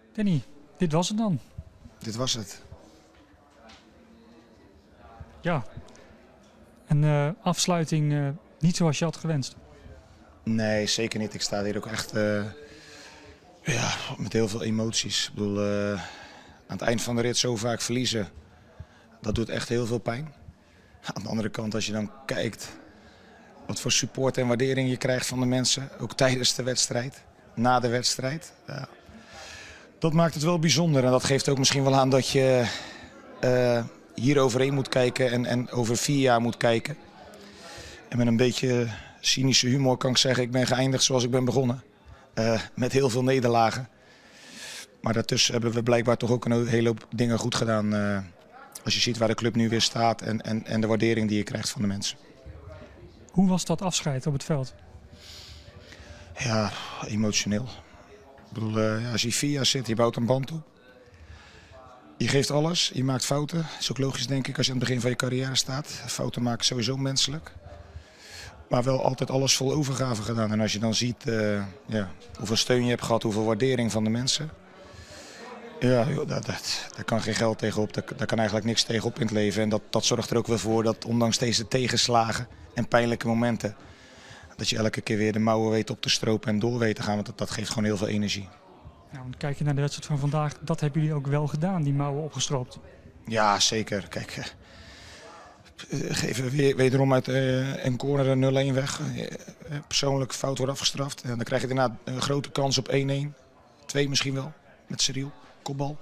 Danny, dit was het dan. Dit was het. Ja, een afsluiting niet zoals je had gewenst. Nee, zeker niet. Ik sta hier ook echt met heel veel emoties. Ik bedoel, aan het eind van de rit zo vaak verliezen, dat doet echt heel veel pijn. Aan de andere kant, als je dan kijkt wat voor support en waardering je krijgt van de mensen, ook tijdens de wedstrijd, na de wedstrijd. Ja, dat maakt het wel bijzonder en dat geeft ook misschien wel aan dat je hier overheen moet kijken en over 4 jaar moet kijken. En met een beetje cynische humor kan ik zeggen, ik ben geëindigd zoals ik ben begonnen. Met heel veel nederlagen. Maar daartussen hebben we blijkbaar toch ook een hele hoop dingen goed gedaan. Als je ziet waar de club nu weer staat en de waardering die je krijgt van de mensen. Hoe was dat afscheid op het veld? Ja, emotioneel. Ik bedoel, als je 4 jaar zit, je bouwt een band op. Je geeft alles, je maakt fouten. Dat is ook logisch denk ik als je aan het begin van je carrière staat. Fouten maken sowieso menselijk. Maar wel altijd alles vol overgave gedaan. En als je dan ziet hoeveel steun je hebt gehad, hoeveel waardering van de mensen. Ja, joh, daar kan geen geld tegenop. Daar kan eigenlijk niks tegenop in het leven. En dat zorgt er ook wel voor dat ondanks deze tegenslagen en pijnlijke momenten, dat je elke keer weer de mouwen weet op te stropen en door weet te gaan. Want dat geeft gewoon heel veel energie. Nou, kijk je naar de wedstrijd van vandaag, dat hebben jullie ook wel gedaan, die mouwen opgestroopt. Ja, zeker. Kijk, geven we wederom uit een corner een 0-1 weg. Persoonlijk fout wordt afgestraft. En dan krijg je daarna een grote kans op 1-1. 2 misschien wel, met Cyril, kopbal.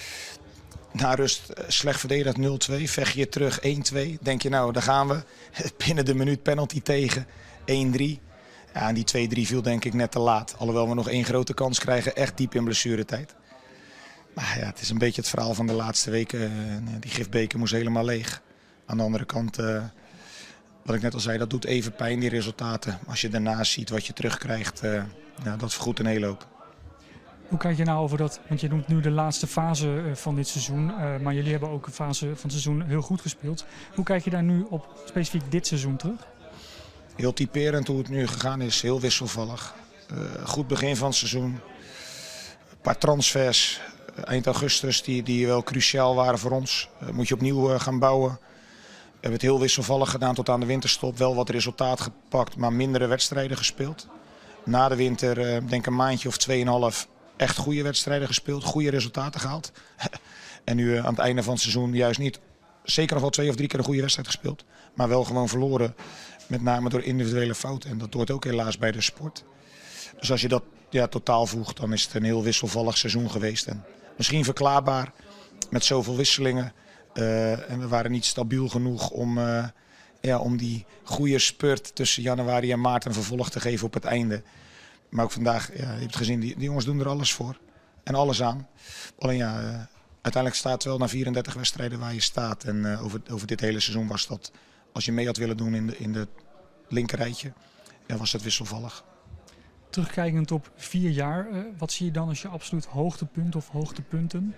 Na rust slecht verdedigd 0-2, vecht je terug 1-2. Denk je nou, daar gaan we. Binnen de minuut penalty tegen 1-3. Ja, en die 2-3 viel denk ik net te laat. Alhoewel we nog 1 grote kans krijgen, echt diep in blessuretijd. Maar ja, het is een beetje het verhaal van de laatste weken. Die gifbeker moest helemaal leeg. Aan de andere kant, wat ik net al zei, dat doet even pijn, die resultaten. Maar als je daarnaast ziet wat je terugkrijgt, dat vergoedt een hele hoop. Hoe kijk je nou over dat, want je noemt nu de laatste fase van dit seizoen, maar jullie hebben ook een fase van het seizoen heel goed gespeeld. Hoe kijk je daar nu op specifiek dit seizoen terug? Heel typerend hoe het nu gegaan is, heel wisselvallig. Goed begin van het seizoen, een paar transfers eind augustus die wel cruciaal waren voor ons. Moet je opnieuw gaan bouwen. We hebben het heel wisselvallig gedaan tot aan de winterstop. Wel wat resultaat gepakt, maar mindere wedstrijden gespeeld. Na de winter, denk ik een maandje of 2,5, echt goede wedstrijden gespeeld. Goede resultaten gehaald. En nu aan het einde van het seizoen juist niet. Zeker nog wel 2 of 3 keer een goede wedstrijd gespeeld. Maar wel gewoon verloren. Met name door individuele fouten. En dat hoort ook helaas bij de sport. Dus als je dat totaal voegt, dan is het een heel wisselvallig seizoen geweest. En misschien verklaarbaar met zoveel wisselingen. En we waren niet stabiel genoeg om die goede spurt tussen januari en maart een vervolg te geven op het einde. Maar ook vandaag, je hebt gezien, die jongens doen er alles voor. En alles aan. Alleen uiteindelijk staat het wel na 34 wedstrijden waar je staat. En over dit hele seizoen was dat, als je mee had willen doen in de linkerrijtje, was het wisselvallig. Terugkijkend op 4 jaar, wat zie je dan als je absoluut hoogtepunt of hoogtepunten?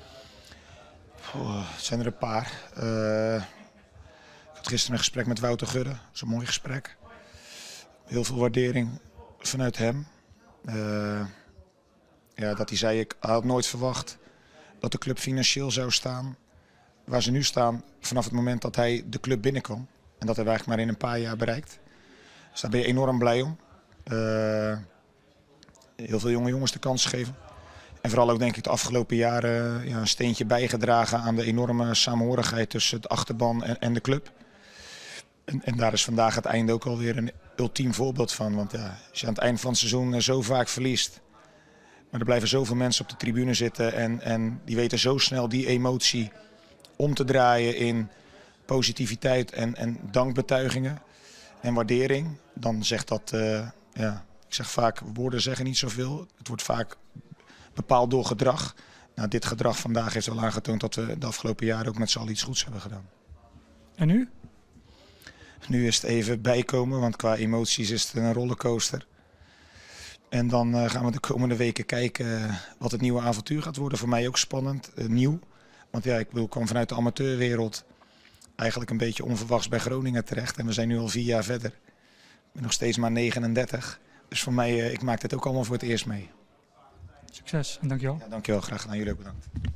Het zijn er een paar. Ik had gisteren een gesprek met Wouter Gudde. Dat is een mooi gesprek. Heel veel waardering vanuit hem. Dat hij zei, ik had nooit verwacht dat de club financieel zou staan waar ze nu staan vanaf het moment dat hij de club binnenkwam. En dat hebben we eigenlijk maar in een paar jaar bereikt. Dus daar ben je enorm blij om. Heel veel jonge jongens de kans geven. En vooral ook denk ik de afgelopen jaren een steentje bijgedragen aan de enorme samenhorigheid tussen de achterban en de club. En daar is vandaag het einde ook alweer een ultiem voorbeeld van. Want als je aan het eind van het seizoen zo vaak verliest, maar er blijven zoveel mensen op de tribune zitten en die weten zo snel die emotie om te draaien in positiviteit en dankbetuigingen en waardering, dan zegt dat, ik zeg vaak, woorden zeggen niet zoveel. Het wordt vaak bepaald door gedrag. Nou, dit gedrag vandaag heeft wel aangetoond dat we de afgelopen jaren ook met z'n allen iets goeds hebben gedaan. En nu? Nu is het even bijkomen, want qua emoties is het een rollercoaster. En dan gaan we de komende weken kijken wat het nieuwe avontuur gaat worden. Voor mij ook spannend, nieuw. Want ik kwam vanuit de amateurwereld eigenlijk een beetje onverwachts bij Groningen terecht. En we zijn nu al 4 jaar verder. Ik ben nog steeds maar 39. Dus voor mij, ik maak dit ook allemaal voor het eerst mee. Succes en dankjewel. Ja, dankjewel, graag gedaan. Jullie ook bedankt.